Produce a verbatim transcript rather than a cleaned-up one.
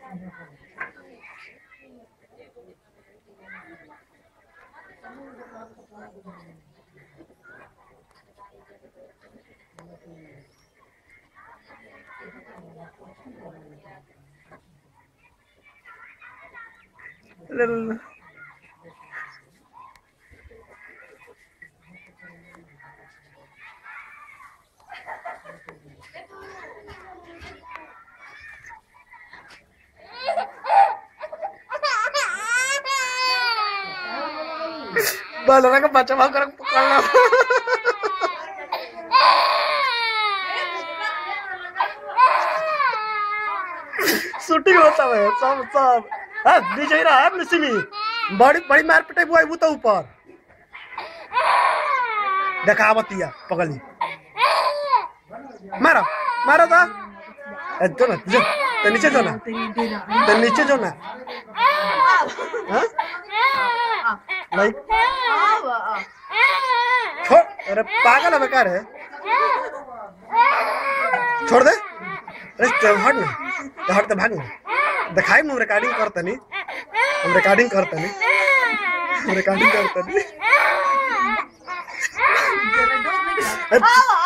बालरा का बच्चा भाग कर पकड़ना शूटिंग होता है सब सब हाँ डीजे रहा है मिसिली बड़ी बड़ी मार पिटाई हुआ वो तो ऊपर देखा बतिया पगली मारो मारो तो तो ना जो तो नीचे जो ना तो नीचे जो ना हाँ लाइक छोड़ अरे पागल है बेकार है छोड़ दे अरे हट ना हट तो भाग दिखाई हम रिकॉर्डिंग करते नहीं हम रिकॉर्डिंग करते नहीं हम रिकॉर्डिंग करते नहीं